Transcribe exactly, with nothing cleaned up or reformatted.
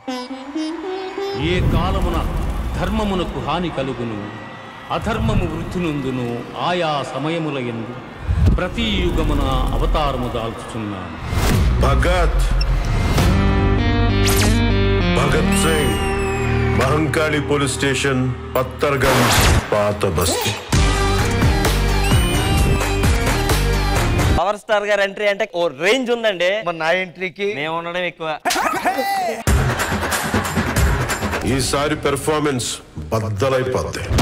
ఏ కాలమున ధర్మమునకు హాని కలుగును అధర్మము వృద్ధినందును ఆయా సమయముల యందు ప్రతి యుగమున అవతారము దాల్చుచున్నాను. భగత్ భగత్ సింగ్, మహంకాళి పోలీస్ స్టేషన్, పత్తర్గంజ్, పాత బస్తీ. పవర్ స్టార్ గారి ఎంట్రీ అంటే ఓ రేంజ్ ఉందండి. నా ఎంట్రీకి మేము ఉండడం ఎక్కువ. ఈసారి పెర్ఫార్మెన్స్ బద్దలైపోద్ది.